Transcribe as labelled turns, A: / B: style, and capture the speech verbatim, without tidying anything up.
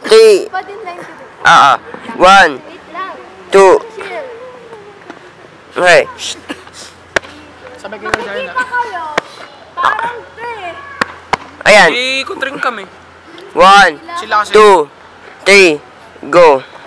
A: three. Ah, ah. One, two. Okay.
B: Sabay kayo dyan na.
A: Ayan.
B: Eh, kontring kami.
A: One, two, three, go.